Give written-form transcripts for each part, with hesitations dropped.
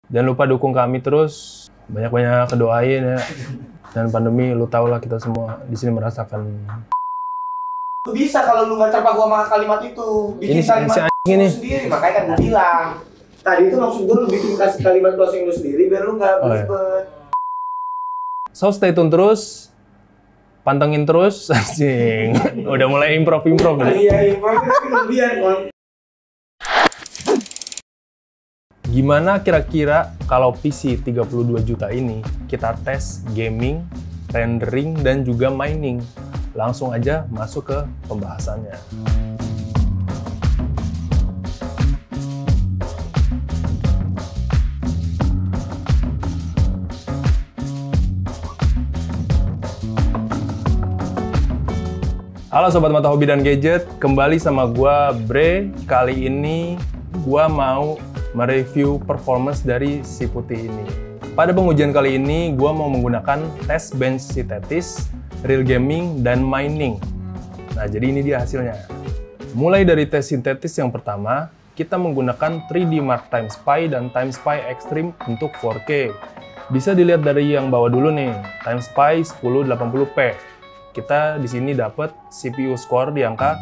Jangan lupa dukung kami terus, banyak-banyak kedoain ya. Dan pandemi, lu tau lah kita semua di sini merasakan. Lu bisa kalau lu nggak terpaku sama kalimat itu, bikin kalimat lu sendiri. Makanya kan gue bilang tadi itu maksud gue lu bikin kasih kalimat closing lu sendiri biar lu nggak ribet. So stay tune terus, pantengin terus, anjing. Udah mulai improv. Iya, improv tapi kelebihan kon. Gimana kira-kira kalau PC 32 juta ini kita tes gaming, rendering, dan juga mining? Langsung aja masuk ke pembahasannya. Halo Sobat Mata Hobi dan Gadget, kembali sama gua Bre. Kali ini gua mau mereview performance dari si putih ini. Pada pengujian kali ini, gua mau menggunakan tes bench sintetis, real gaming, dan mining. Nah, jadi ini dia hasilnya. Mulai dari tes sintetis yang pertama, kita menggunakan 3D Mark TimeSpy dan TimeSpy Extreme untuk 4K. Bisa dilihat dari yang bawah dulu nih, TimeSpy 1080p. Kita di sini dapat CPU score di angka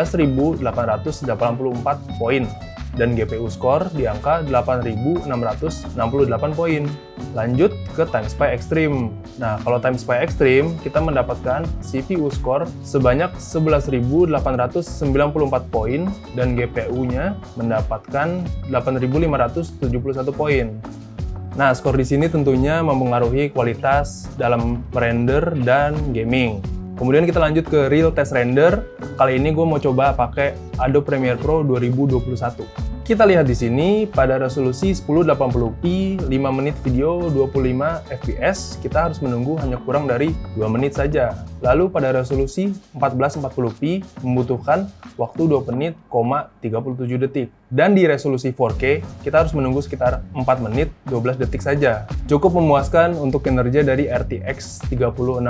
11.884 poin dan GPU score di angka 8.668 poin. Lanjut ke TimeSpy Extreme. Nah, kalau TimeSpy Extreme kita mendapatkan CPU score sebanyak 11.894 poin dan GPU-nya mendapatkan 8.571 poin. Nah, skor di sini tentunya mempengaruhi kualitas dalam merender dan gaming. Kemudian kita lanjut ke real test render. Kali ini gue mau coba pakai Adobe Premiere Pro 2021. Kita lihat di sini pada resolusi 1080p 5 menit video 25 fps kita harus menunggu hanya kurang dari 2 menit saja. Lalu pada resolusi 1440p membutuhkan waktu 2 menit, 37 detik. Dan di resolusi 4K kita harus menunggu sekitar 4 menit 12 detik saja. Cukup memuaskan untuk kinerja dari RTX 3060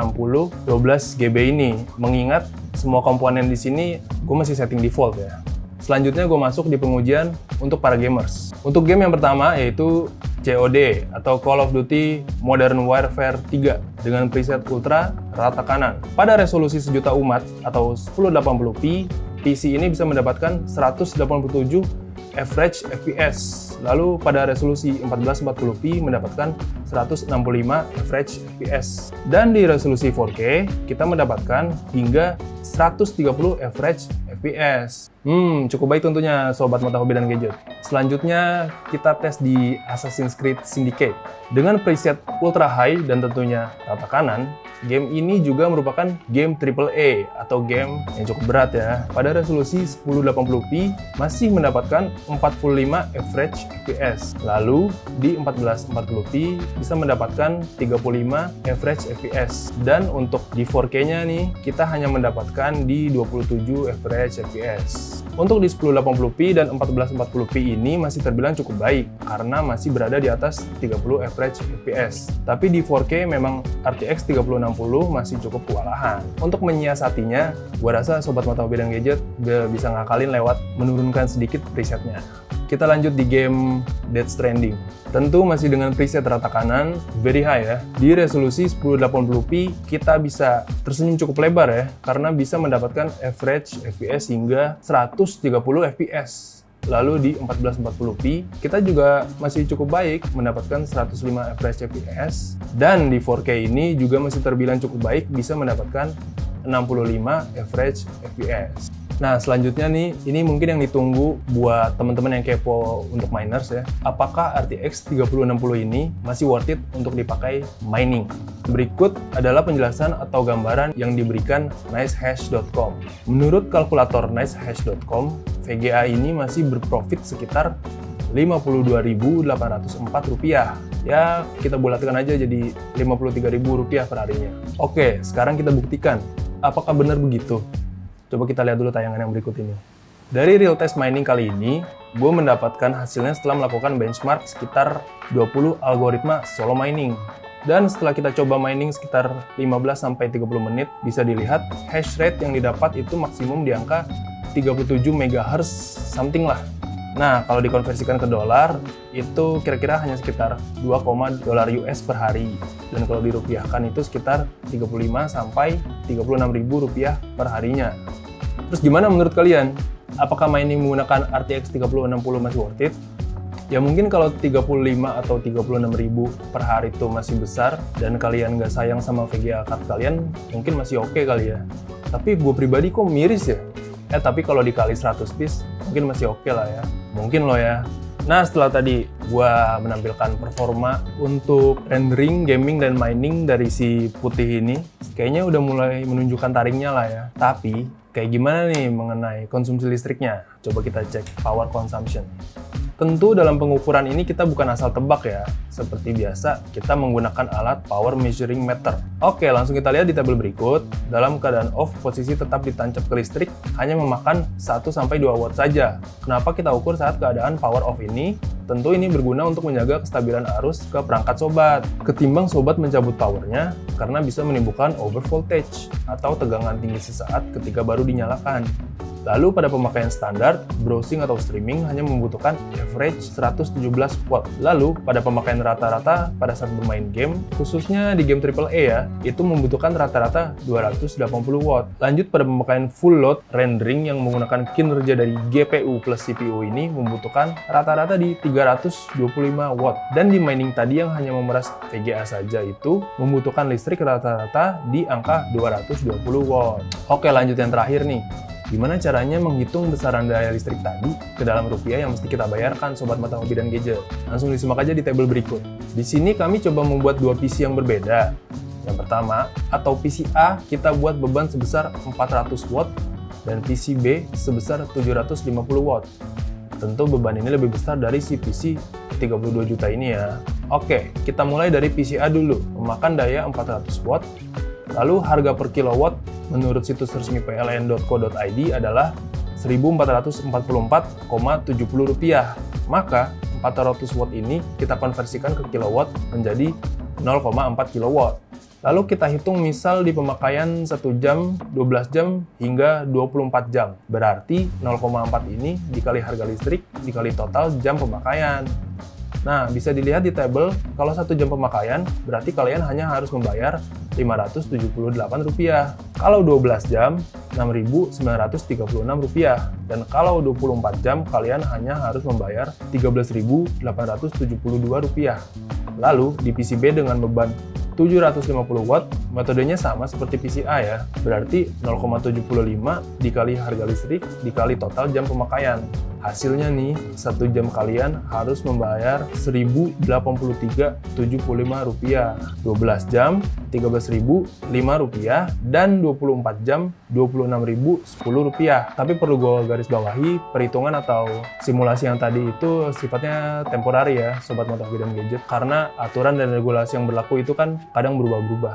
12GB ini. Mengingat semua komponen di sini gue masih setting default ya. Selanjutnya gue masuk di pengujian untuk para gamers. Untuk game yang pertama yaitu COD atau Call of Duty Modern Warfare 3 dengan preset ultra rata kanan. Pada resolusi sejuta umat atau 1080p, PC ini bisa mendapatkan 187 average FPS. Lalu pada resolusi 1440p mendapatkan 165 average FPS. Dan di resolusi 4K kita mendapatkan hingga 130 average FPS. Cukup baik tentunya Sobat Mata Hobi dan Gadget. Selanjutnya kita tes di Assassin's Creed Syndicate. Dengan preset ultra high dan tentunya rata kanan, game ini juga merupakan game AAA atau game yang cukup berat ya. Pada resolusi 1080p masih mendapatkan 45 average FPS. Lalu di 1440p bisa mendapatkan 35 average FPS. Dan untuk di 4K-nya nih, kita hanya mendapatkan di 27 average FPS. Untuk di 1080p dan 1440p ini masih terbilang cukup baik karena masih berada di atas 30 average FPS. Tapi di 4K memang RTX 3060 masih cukup kewalahan. Untuk menyiasatinya, gua rasa Sobat Mata Hobi dan Gadget udah bisa ngakalin lewat menurunkan sedikit presetnya. Kita lanjut di game Death Stranding. Tentu masih dengan preset rata kanan, very high ya. Di resolusi 1080p kita bisa tersenyum cukup lebar ya, karena bisa mendapatkan average FPS hingga 130 fps. Lalu di 1440p kita juga masih cukup baik, mendapatkan 105 average FPS. Dan di 4K ini juga masih terbilang cukup baik, bisa mendapatkan 65 average FPS. Nah, selanjutnya nih, ini mungkin yang ditunggu buat teman-teman yang kepo untuk miners ya. Apakah RTX 3060 ini masih worth it untuk dipakai mining? Berikut adalah penjelasan atau gambaran yang diberikan nicehash.com. Menurut kalkulator nicehash.com, VGA ini masih berprofit sekitar Rp52.804. Ya, kita bulatkan aja jadi Rp53.000 per harinya. Oke, sekarang kita buktikan. Apakah benar begitu? Coba kita lihat dulu tayangan yang berikut ini. Dari real test mining kali ini, gue mendapatkan hasilnya setelah melakukan benchmark sekitar 20 algoritma solo mining. Dan setelah kita coba mining sekitar 15-30 menit, bisa dilihat hash rate yang didapat itu maksimum di angka 37 MHz something lah. Nah, kalau dikonversikan ke dolar, itu kira-kira hanya sekitar 2, dolar US per hari. Dan kalau dirupiahkan itu sekitar 35 sampai 36 ribu rupiah per harinya. Terus gimana menurut kalian? Apakah mining menggunakan RTX 3060 masih worth it? Ya mungkin kalau 35 atau 36 ribu per hari itu masih besar, dan kalian nggak sayang sama VGA card kalian, mungkin masih oke kali ya. Tapi gue pribadi kok miris ya? Tapi kalau dikali 100 piece, mungkin masih oke lah ya. Mungkin loh ya. Nah, setelah tadi gua menampilkan performa untuk rendering, gaming, dan mining dari si putih ini, kayaknya udah mulai menunjukkan taringnya lah ya. Tapi, kayak gimana nih mengenai konsumsi listriknya? Coba kita cek power consumption. Tentu dalam pengukuran ini kita bukan asal tebak ya. Seperti biasa, kita menggunakan alat power measuring meter. Oke, langsung kita lihat di tabel berikut. Dalam keadaan off, posisi tetap ditancap ke listrik hanya memakan 1-2 watt saja. Kenapa kita ukur saat keadaan power off ini? Tentu ini berguna untuk menjaga kestabilan arus ke perangkat sobat. Ketimbang sobat mencabut powernya, karena bisa menimbulkan over voltage atau tegangan tinggi sesaat ketika baru dinyalakan. Lalu pada pemakaian standar, browsing atau streaming hanya membutuhkan average 117 watt. Lalu pada pemakaian rata-rata pada saat bermain game, khususnya di game AAA ya, itu membutuhkan rata-rata 280 watt. Lanjut pada pemakaian full load rendering yang menggunakan kinerja dari GPU plus CPU ini membutuhkan rata-rata di 325 watt. Dan di mining tadi yang hanya memeras VGA saja itu membutuhkan listrik rata-rata di angka 220 watt. Oke, lanjut yang terakhir nih. Gimana caranya menghitung besaran daya listrik tadi ke dalam rupiah yang mesti kita bayarkan Sobat Mata Hobi dan Gadget? Langsung disimak aja di tabel berikut. Di sini kami coba membuat dua PC yang berbeda. Yang pertama, atau PC A kita buat beban sebesar 400 watt dan PC B sebesar 750 watt. Tentu beban ini lebih besar dari si PC 32 juta ini ya. Oke, kita mulai dari PC A dulu, memakan daya 400 watt. Lalu harga per kilowatt menurut situs resmi pln.co.id adalah Rp1.444,70. Maka 400 watt ini kita konversikan ke kilowatt menjadi 0,4 kilowatt. Lalu kita hitung misal di pemakaian 1 jam, 12 jam, hingga 24 jam. Berarti 0,4 ini dikali harga listrik dikali total jam pemakaian. Nah, bisa dilihat di tabel, kalau 1 jam pemakaian, berarti kalian hanya harus membayar Rp578. Kalau 12 jam, Rp6.936. Dan kalau 24 jam, kalian hanya harus membayar Rp13.872. Lalu, di PCB dengan beban 750 watt, metodenya sama seperti PCA ya, berarti 0,75 dikali harga listrik dikali total jam pemakaian. Hasilnya nih, 1 jam kalian harus membayar Rp1.083,75, 12 jam Rp13.005, dan 24 jam Rp26.010. Tapi perlu gue garis bawahi, perhitungan atau simulasi yang tadi itu sifatnya temporari ya, Sobat Mata Hobi dan Gadget, karena aturan dan regulasi yang berlaku itu kan kadang berubah-ubah.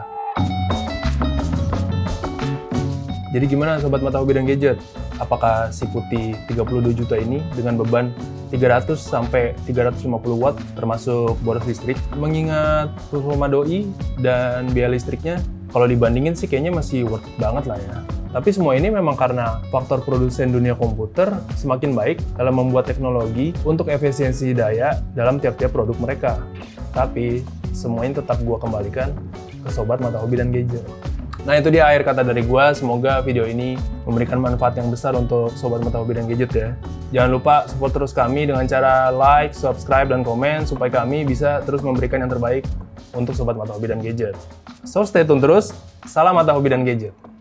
Jadi gimana Sobat Mata Hobi dan Gadget? Apakah si putih 32 juta ini dengan beban 300-350 watt termasuk boros listrik, mengingat performa doi dan biaya listriknya, kalau dibandingin sih kayaknya masih worth it banget lah ya. Tapi semua ini memang karena faktor produsen dunia komputer semakin baik dalam membuat teknologi untuk efisiensi daya dalam tiap-tiap produk mereka. Tapi semua ini tetap gua kembalikan ke Sobat Mata Hobi dan Gadget. Nah, itu dia akhir kata dari gua. Semoga video ini memberikan manfaat yang besar untuk Sobat Mata Hobi dan Gadget ya. Jangan lupa support terus kami dengan cara like, subscribe, dan komen supaya kami bisa terus memberikan yang terbaik untuk Sobat Mata Hobi dan Gadget. So, stay tune terus. Salam Mata Hobi dan Gadget.